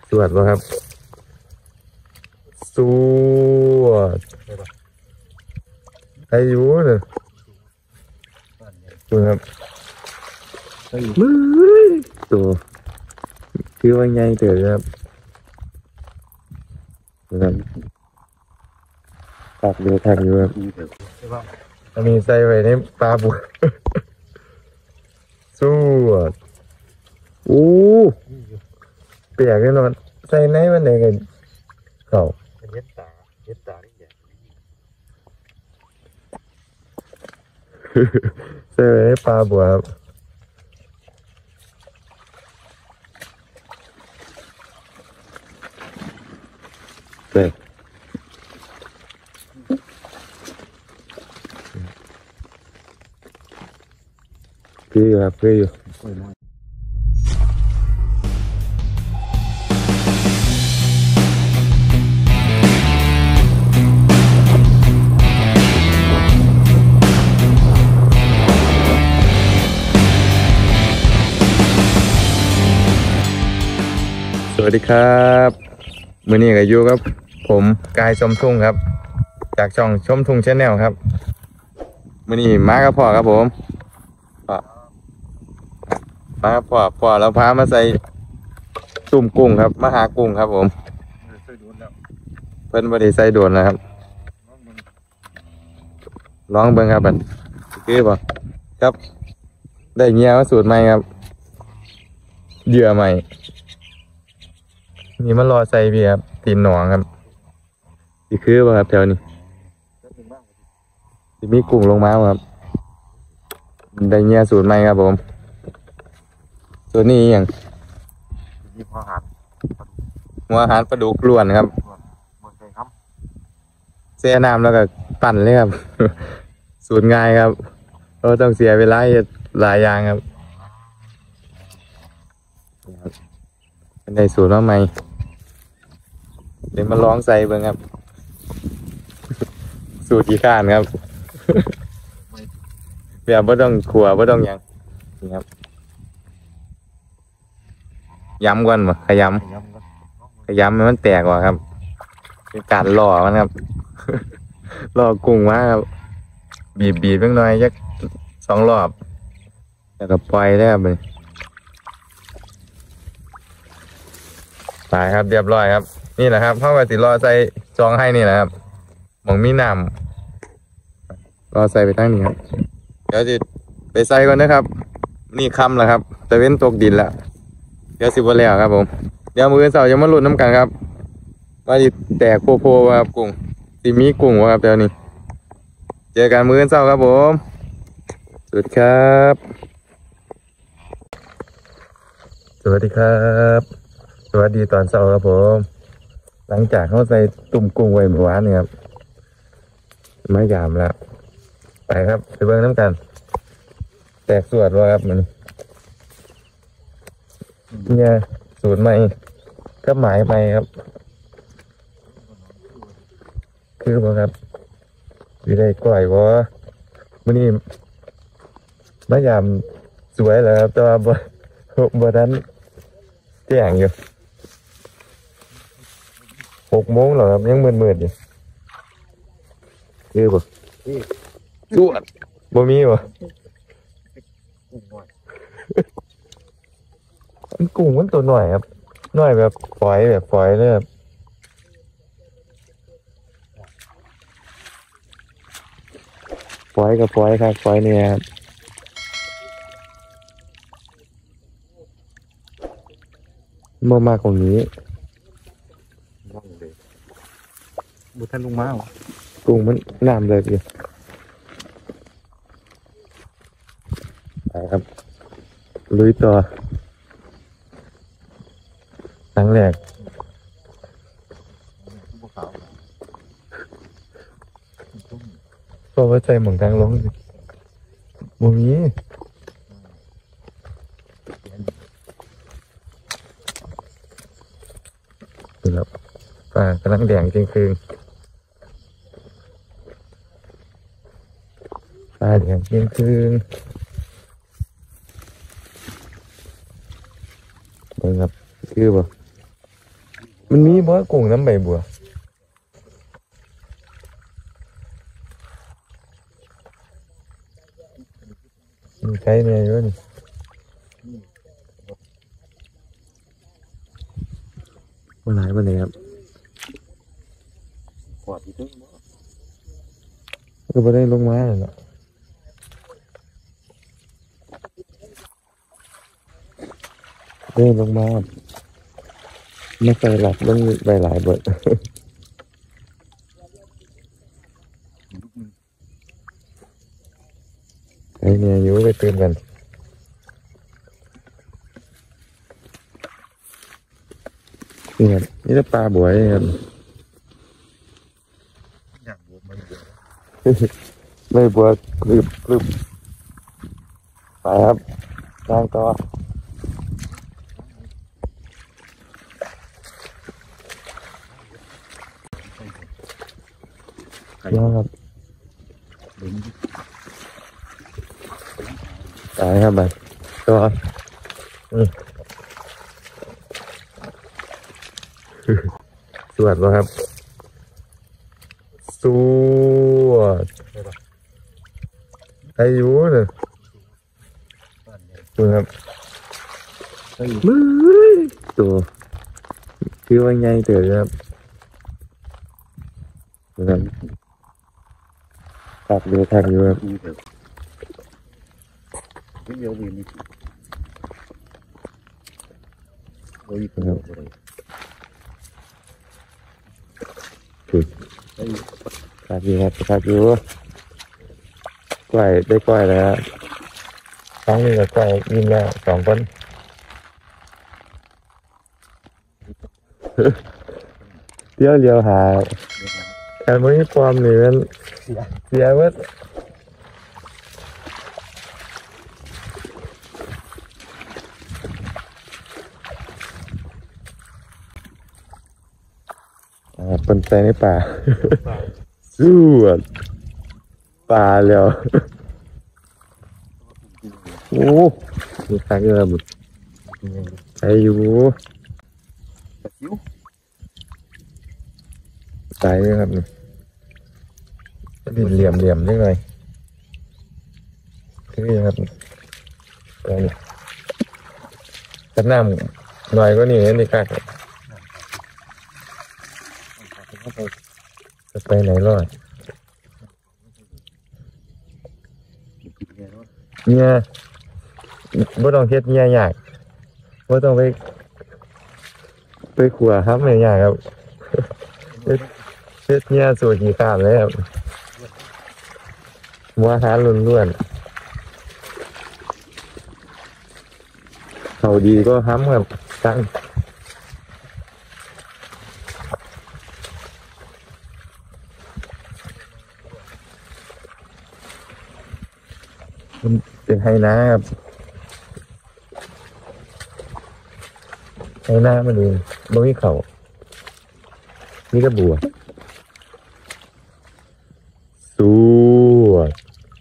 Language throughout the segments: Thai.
สวดวะครับสวดอายุเนี่ยดูครับมือตัวคือว่าไงเถอะครับนะครับตักดูครับอันนี้ใส่ไว้ในปลาบุกสวดโอ้เปียกแน่นอนใส่ไหนมันไหนกันเขาเย็ดตาได้ยังใส่ไว้ในปลาบัวครับใส่คืออยู่ครับคืออยู่สวัสดีครับมื้อนี้ก็อยู่กับผมกายชมทุ่งครับจากช่องชมทุ่งชาแนลครับมื้อนี้มากับพ่อครับผมมากับพ่อเราพามาใส่ตุ่มกุ้งครับมาหากุ้งครับผมเพิ่นบ่ได้ใส่โดนนะครับลองเบิ่งครับบัดคือบ่ครับได้เงี้ยมาสูตรใหม่ครับเหยื่อใหม่นี่มันรอใส่เบียร์ตีนหนองครับอีกคือป่ะครับแถวนี้ที่มีกุ้งลงมาครับได้เงี้ยสูตรใหม่ครับผมส่วนนี้อย่างหัวอาหารปลาดุกล้วนครับเสียน้ำแล้วก็ปั่นเลยครับ สูตรง่ายครับเราต้องเสียเวลาหลายอย่างครับเป็นได้สูตรมาใหม่เดี๋ยวมาลองใส่เบิ่งครับสูตรขี้ข้านครับแบบไม่ต้องขัวไม่ต้องยังนี่ครับย้ำก่อนบ่ขยำมันแตกกว่าครับเป็นการล่อมันครับล่อกุ้งมาครับบีบเล็กน้อยสัก2 รอบแล้วก็ปล่อยได้ครับไปครับเรียบร้อยครับนี่แหละครับเข้าไปติดรอใส่จองให้นี่แหละครับหมองมีน้ำรอใส่ไปตั้งนี้ครับเดี๋ยวจะไปใส่ก่อนนะครับนี่ค่ำแล้วครับตะเว้นตกดินแล้วเดี๋ยวสิบวันแล้วครับผมเดี๋ยวมื้อเสาร์จะมาลุ้นน้ำกันครับว่าจะแตกโพครับกุ้งสิมีกุ้งวะครับเดี๋ยวนี้เจอกันมื้อเสาร์ครับผมสวัสดีครับสวัสดีครับสวัสดีตอนเช้าครับผมหลังจากเขาใส่ตุ่มกุ้งไว้เมื่อวานนี่ครับไม่ยามแล้วไปครับไปเบิ่งน้ำกันแตกสวดว่าครับมันเนี่ยสูตรใหม่ก็หมายใหม่ครับคือบ่ครับวิได้ก่อยว่ามื้อนี้ไม่ยามสวยแล้วครับแต่ว่าบ่ทันแจ้งอยู่6 โมงแล้วครับยังมืดอยู่คือบ่สวดบ่มีบ่มันกุ้งมันตัวหน่อยครับหน่อยแบบฝอยเลยครับฝอยกับฝอยครับฝอยเนี่ยครับบ่มากกว่านี้บุทันลงมากุ้งมันน้ำเลยอยู่ไปครับลุยต่อครั้งแรกก็ว่าใจหม่องกลางลงสิบ่มีครับป่ากำลังแดงจริงคือปลาแดงจริงคือนี่ครับคือบ่มันมีบ่กุ้งน้ำใบบัวมีไก่เนี่ยเยอะนี่มันหลายวันเลยครับกอดที่ตึ้งก็ไม่ได้ลงมาเลยเนาะได้ลงมาไม่เคยหลับลงไปหลายเบิดไอ้เนี่ยอยู่ไปตื่นกันนี่ครับนี่จะปลาบัวครับอยากบวมไม่บวมไม่บัวกรึบกรึบไปครับย่างต่อย่างครับไปครับไปต่อสวดบ่ครับสวดอายุเนี่ยดูครับมือตัวคือว่าไงเต๋อครับดูครับตักดูทักอยู่ครับไม่เยอะเวียนนี่โอ้ยเป็นอะไรตักอยู่ครับตักอยู่กล้วยได้กล้วยแล้วครั้งนี้ก็กล้วยยิงแล้ว2 คนเดี๋ยวเลี้ยวหาการไม่มีความเหนื่อยเสียวัดเป็นไปในป่าสู้ป่าแล้วโอ้มีทางเงินไปอยู่ตายเลยครับนี่ดินเหลี่ยมได้ไงคือครับตอนนี้ขัดน้ำหน่อยก็นี่นี่กักจะไปไหนรอดเนี่ยบ่ต้องเฮ็ดเนี่ยยากบ่ต้องไปขัวครับเนี่ยยากครับเฮ็ดเนี่ยสูตรขี้ข้ามเลยครับหัวหาล้วนๆเขาดีก็ห้ำครับตั้งมันเป็นไฮนาครับไฮนามันเองบ่มีเขานี่ก็บัวสวด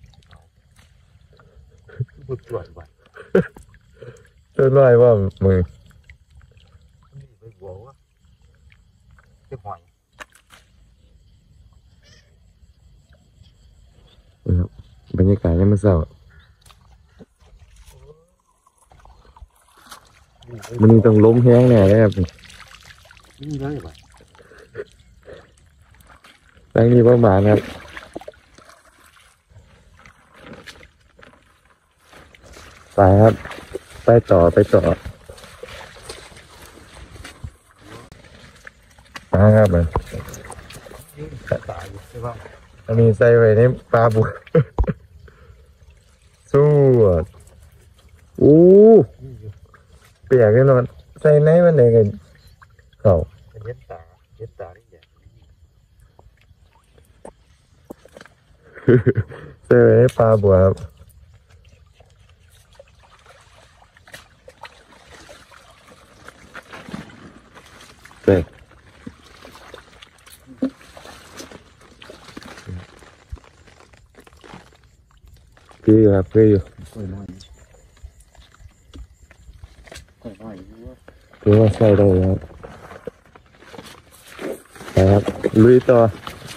บุตรสวยว่ะต้นร้อยว่ามือนี่ไปบวกว่าเจ็บหอยนะครับบรรยากาศยังไม่เศร้ามันนี่ต้องล้มแห้งแน่เลยครับนี่เลยว่ะแรงนี้ประมาณครับไปครับไปต่อครับมันตายใช่ป่ะอันนี้ใส่ไว้ในปลาบุก สู้โอ้เปียกแน่นอนใส่ในมันไหนกันเขาเย็ดตานี่แหละใส่ไว้ในปลาบัวครับเด็กคืออยู่ครับคืออยู่ค่อยน้อยคือว่าใส่ได้ครับครับลุยต่อ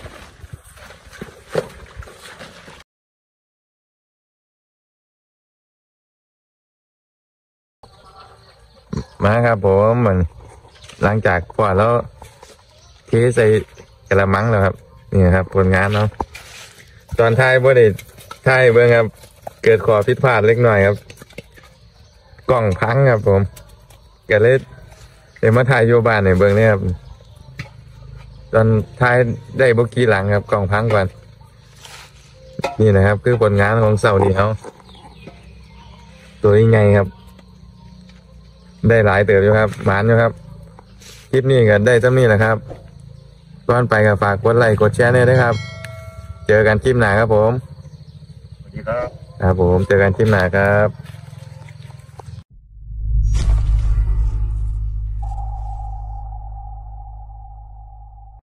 มาครับผมเหมือนหลังจากกวาดแล้วเทใส่กระมังแล้วครับนี่ครับผลงานเนาะตอนท้ายบ่ได้ท้ายเบิ่งครับเกิดข้อผิดพลาดเล็กน้อยครับกล่องพังครับผมก็เลยเดี๋ยวมาถ่ายโยบ้านในเบิ่งนี่ครับตอนท้ายได้บุกี้หลังครับกล่องพังก่อนนี่นะครับคือผลงานของเสาร์นี้เขาตัวยังไงครับได้หลายเติบอยู่ครับหมานอยู่ครับคลิปนี้ก็ได้เท่านี้แหละครับก่อนไปก็ฝากกดไลค์กดแชร์ด้วยนะครับเจอกันคลิปหน้าครับผมสวัสดีครับครับผมเจอกันคลิปหน้าครับ